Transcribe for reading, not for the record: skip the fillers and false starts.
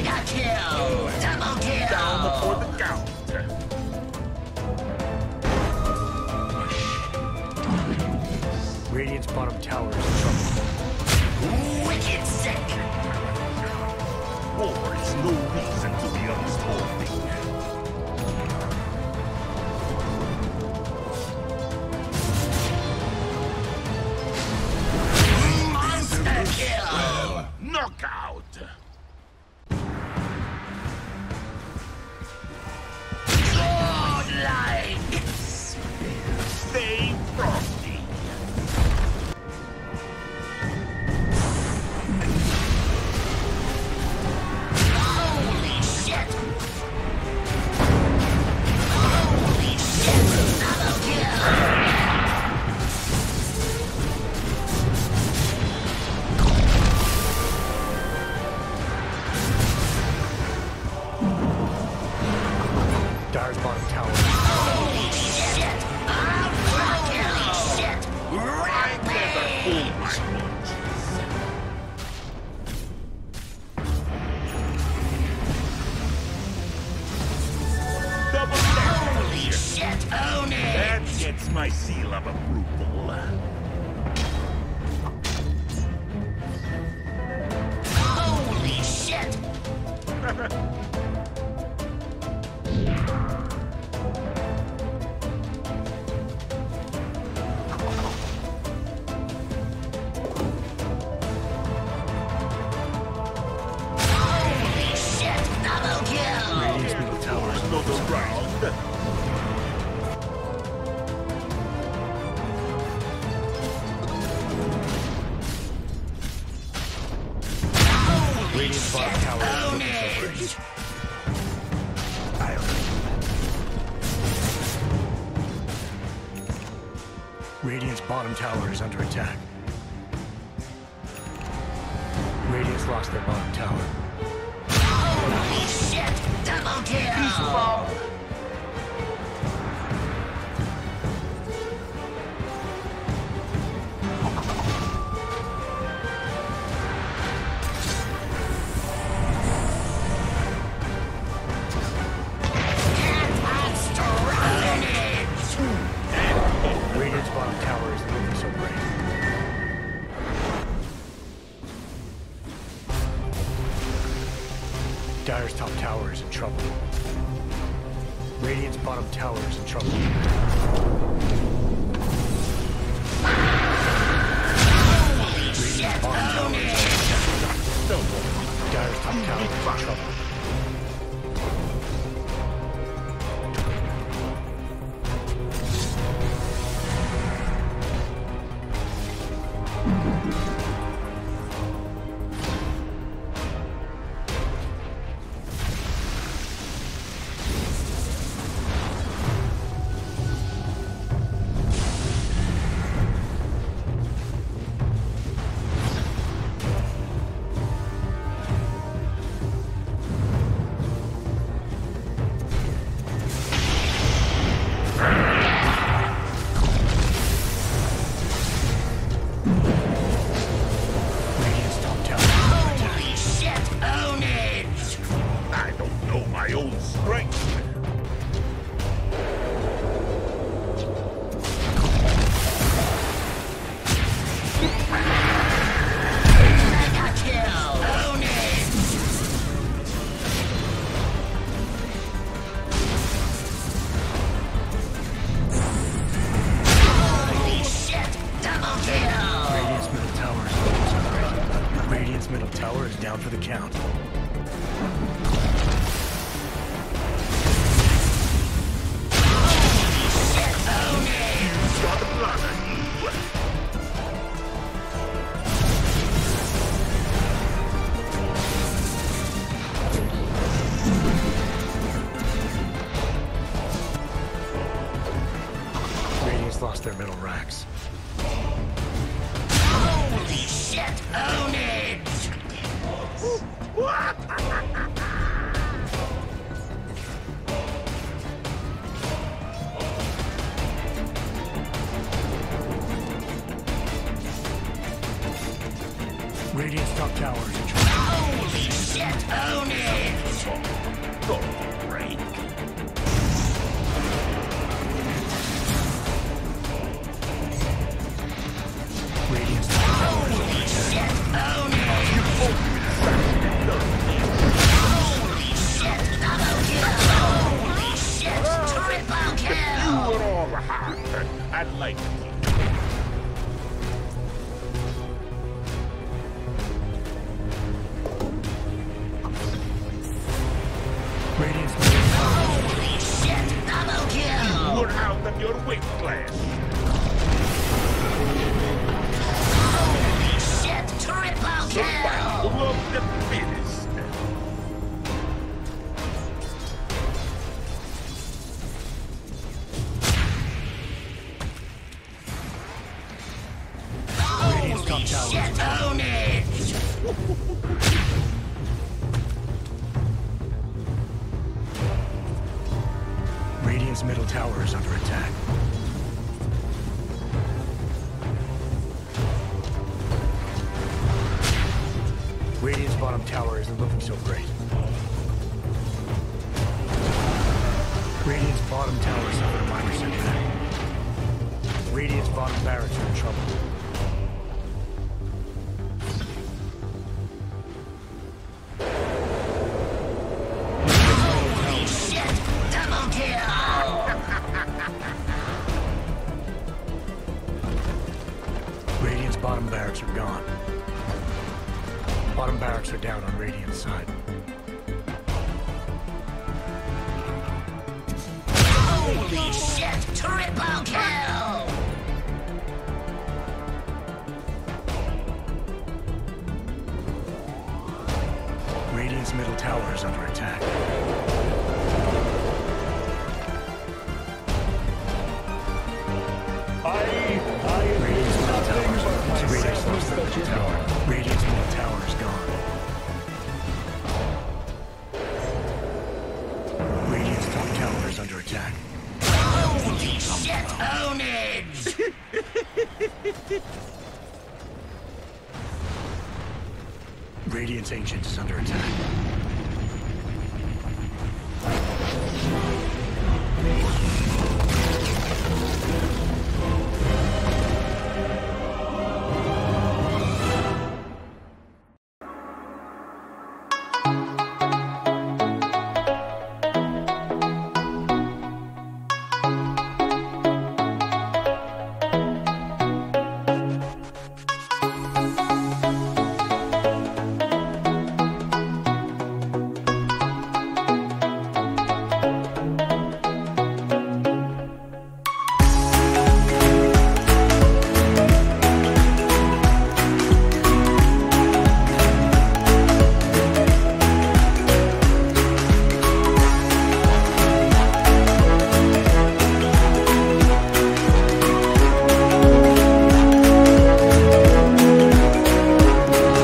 Mega kill! Double kill! Down for the count. Radiant's bottom tower is in trouble. Wicked sick! War is no reason to be unsporting. Monster kill! Knockout. Godlike! Stay frosty. Holy shit! Holy shit! Double kill! Dire's bottom tower. Holy shit! Holy shit! I never fool my Rampage! double Holy damage. shit! Own it! That gets my seal of approval. Holy shit! Holy shit! Double kill! Radiant's middle tower is Another round. Holy Radiant's bottom shit! tower is Own looking so it! great. Radiant's bottom tower is under attack. Radiant's lost their bottom tower. Holy shit! Double kill! Radiant's bottom tower is looking so great. Dire's top tower is in trouble. Radiant's bottom tower is in trouble. Radiant's bottom tower is in trouble. Dire's top tower is in trouble. Radiant's top tower is under attack. Holy shit! Own it! I don't know my own strength. Mega kill! Own it! Holy shit! Double kill! Radiant's middle tower is looking so great. Radiant's middle tower is down for the count. Shit! Own it! Got a plan on you. Radiant's lost their middle racks. Holy shit! Own it! Radiant's top tower is in trouble. Holy shit! Own it! I like it. Radiant's Holy shit! Double kill! You're out of your weight class. Holy shit! Triple Survival kill! of the fittest. Radiant's top Holy tower is shit! Ownage! Radiant's middle tower is under attack. Radiant's bottom tower isn't looking so great. Radiant's bottom tower is under a minor setback. Radiant's bottom barracks are in trouble. Holy shit! Double kill! Radiant's bottom barracks are gone. Bottom barracks are down on Radiant's side. Holy shit! Triple kill! Radiant's middle tower is under attack. Radiant's middle tower is gone. Radiant's middle tower. Radiant's middle tower is gone. Radiant's top tower is under attack. Holy shit! Ownage! Radiant's ancient is under attack.